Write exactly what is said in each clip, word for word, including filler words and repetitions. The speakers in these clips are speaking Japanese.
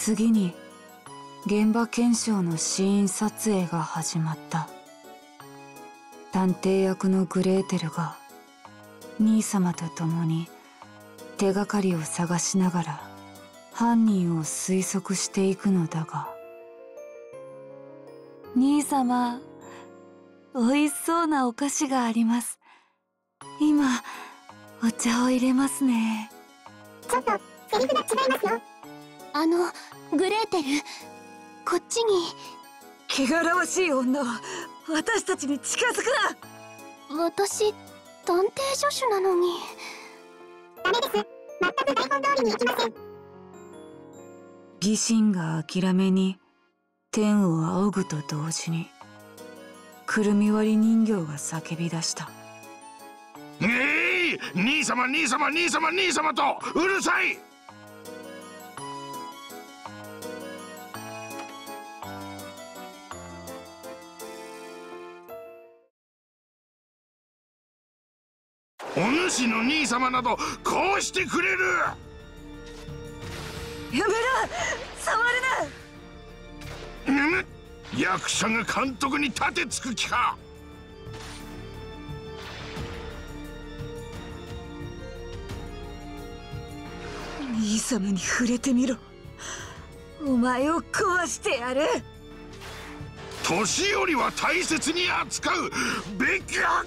次に現場検証のシーン撮影が始まった。探偵役のグレーテルが兄様と共に手がかりを探しながら犯人を推測していくのだが、兄様、美味しそうなお菓子があります。今お茶を入れますね。 ちょっとセリフが違いますよ。あのグレーテル、こっちに。 汚らわしい女は私たちに近づくな。私探偵助手なのに。ダメです。全く台本通りにいきません。 疑心が諦めに天を仰ぐと同時にくるみ割り人形が叫び出した。 えい、兄様兄様兄様兄様とうるさい。お主の兄様などこうしてくれる。 やめな、触るな。 むむ、役者が監督に立てつく気か。 兄様に触れてみろ。お前を壊してやる。 年寄りは大切に扱うべきだ。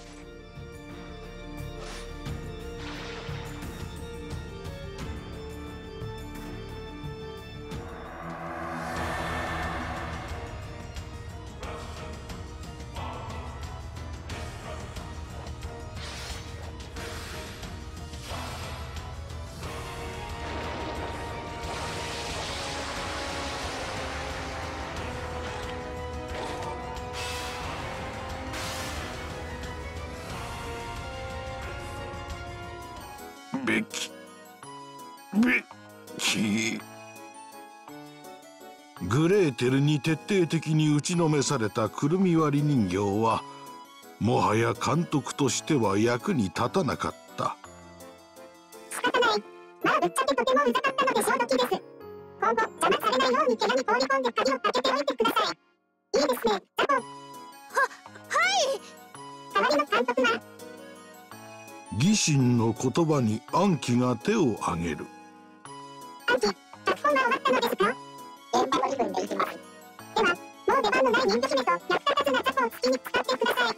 べきべきグレーテルに徹底的に打ちのめされたくるみ割り人形はもはや監督としては役に立たなかった。 仕方ない。まあぶっちゃけとてもうざかったので潮時です。今後邪魔されないように部屋に放り込んで鍵をかけておいてください。いいですね、ザコ。は、はい。代わりの監督が。 疑心の言葉にアンキが手を挙げる。 アンキ、脚本は終わったのですか？現場の部分でいきます。では、もう出番のない人魚姫と役立たずなザコを月に使ってください。